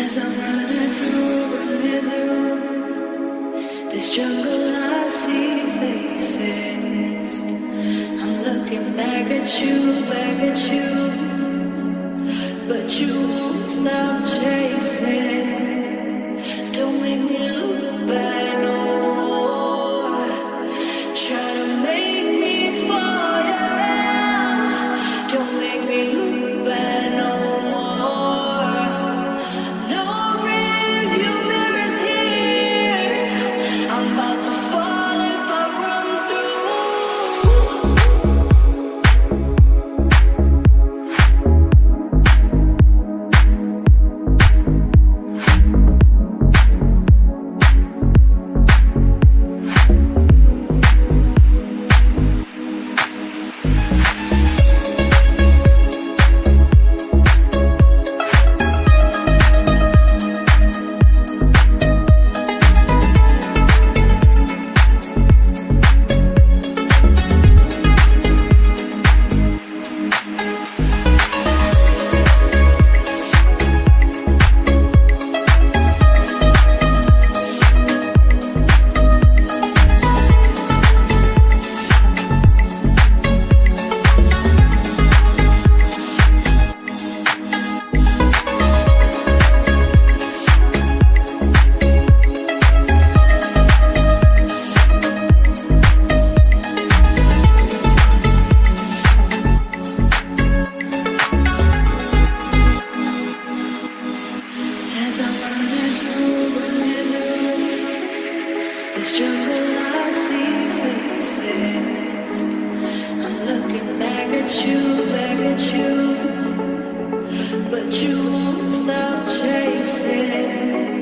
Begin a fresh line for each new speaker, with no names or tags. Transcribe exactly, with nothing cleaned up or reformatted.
As I'm running through, running through this jungle, I see faces. I'm looking back at you, back at you, but you won't stop chasing. Don't make me look bad no more. Try to make me fall, yeah. Don't make me look bad no more. No rearview mirrors here. I'm about to fall if I run As I'm running through, running through this jungle, I see faces. I'm looking back at you, back at you, but you won't stop chasing.